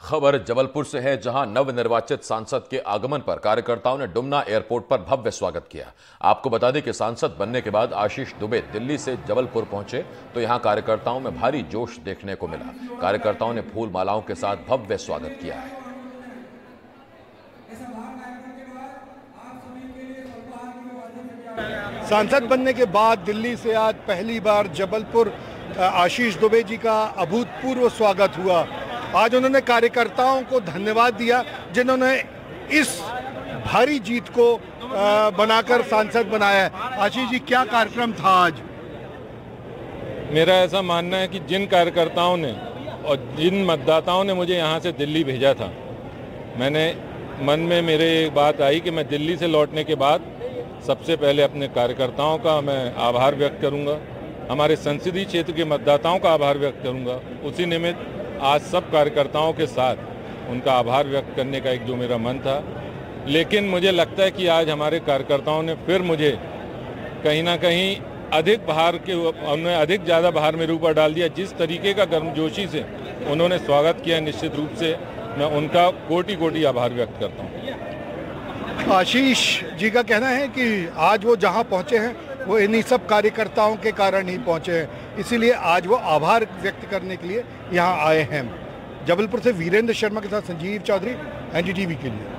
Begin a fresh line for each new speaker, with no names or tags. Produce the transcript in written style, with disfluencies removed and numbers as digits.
खबर जबलपुर से है, जहां नवनिर्वाचित सांसद के आगमन पर कार्यकर्ताओं ने डुमना एयरपोर्ट पर भव्य स्वागत किया। आपको बता दें कि सांसद बनने के बाद आशीष दुबे दिल्ली से जबलपुर पहुंचे तो यहां कार्यकर्ताओं में भारी जोश देखने को मिला। कार्यकर्ताओं ने फूल मालाओं के साथ भव्य स्वागत किया है।
सांसद बनने के बाद दिल्ली से आज पहली बार जबलपुर आशीष दुबे जी का अभूतपूर्व स्वागत हुआ। आज उन्होंने कार्यकर्ताओं को धन्यवाद दिया जिन्होंने इस भारी जीत को बनाकर सांसद बनाया है। आशीष जी, क्या कार्यक्रम था आज?
मेरा ऐसा मानना है कि जिन कार्यकर्ताओं ने और जिन मतदाताओं ने मुझे यहाँ से दिल्ली भेजा था, मैंने मन में मेरे एक बात आई कि मैं दिल्ली से लौटने के बाद सबसे पहले अपने कार्यकर्ताओं का मैं आभार व्यक्त करूंगा, हमारे संसदीय क्षेत्र के मतदाताओं का आभार व्यक्त करूंगा। उसी निमित्त आज सब कार्यकर्ताओं के साथ उनका आभार व्यक्त करने का एक जो मेरा मन था। लेकिन मुझे लगता है कि आज हमारे कार्यकर्ताओं ने फिर मुझे कहीं ना कहीं अधिक ज़्यादा भार मेरे ऊपर डाल दिया। जिस तरीके का गर्मजोशी से उन्होंने स्वागत किया, निश्चित रूप से मैं उनका कोटि कोटि आभार व्यक्त करता हूँ।
आशीष जी का कहना है कि आज वो जहाँ पहुँचे हैं वो इन्हीं सब कार्यकर्ताओं के कारण ही पहुँचे हैं, इसीलिए आज वो आभार व्यक्त करने के लिए यहाँ आए हैं। जबलपुर से वीरेंद्र शर्मा के साथ संजीव चौधरी, एनडीटीवी के लिए।